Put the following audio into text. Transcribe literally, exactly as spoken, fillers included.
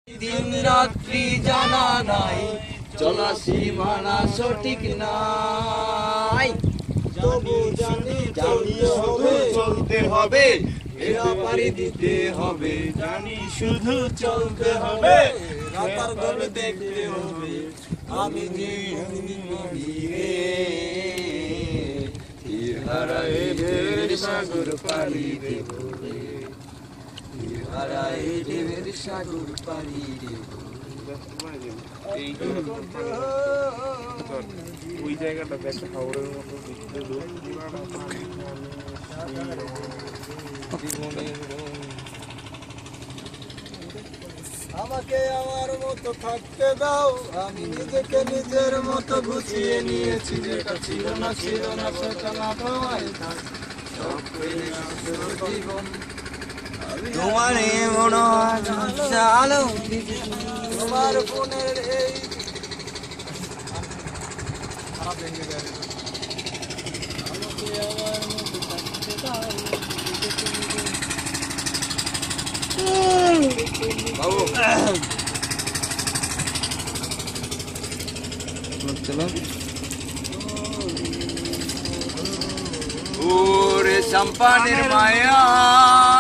दिन रात्रि जाना नाई चला सीमाना सठिक नाई तबु जानी जानिए होबे चलते होबे एरा पारी दिते होबे जानी शुधु चलते होबे रातारगुल देखते होबे आमी जे रे तीरहाराए ढेर सागर पारी देबो तीरहाराए ढेर सागर पारी देबो এই ওই জায়গাটা বেশ হাওড়ের মতো দেখতে লোক আমাকে আমার মতো থাকতে দাও আমি নিজেকে নিজের মতো গুছিয়ে নিয়েছি যেটা ছিল না ছিল না সেটা না পাওয়াই থাক সব পেয়ে জীবন তোমার এমন চালো তোমার ফোনের এই খারাপ ভেঙে গেছে আমাকে আমার মতো থাকতে দাও বাবু চলো ওরে সম্পানের মায়া